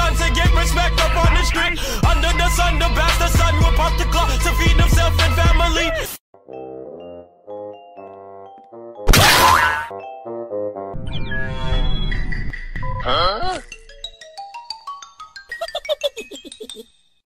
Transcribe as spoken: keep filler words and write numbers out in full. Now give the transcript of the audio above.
done to get respect up on the street. Under the sun, the bastard son will pop the clock to feed himself and family. Huh?